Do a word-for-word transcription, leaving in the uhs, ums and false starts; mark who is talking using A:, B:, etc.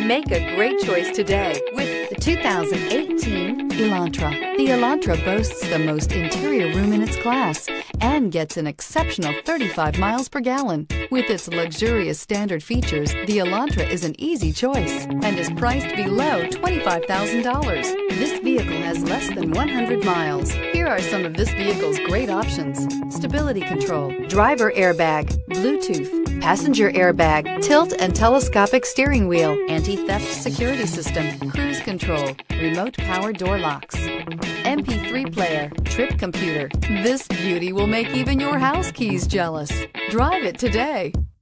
A: Make a great choice today with the two thousand eighteen Elantra. The Elantra boasts the most interior room in its class and gets an exceptional thirty-five miles per gallon. With its luxurious standard features, the Elantra is an easy choice and is priced below twenty-five thousand dollars. This vehicle has less than one hundred miles. Here are some of this vehicle's great options: stability control, driver airbag, Bluetooth, passenger airbag, tilt and telescopic steering wheel, anti-theft security system, cruise control, remote power door locks, M P three player, trip computer. This beauty will make even your house keys jealous. Drive it today.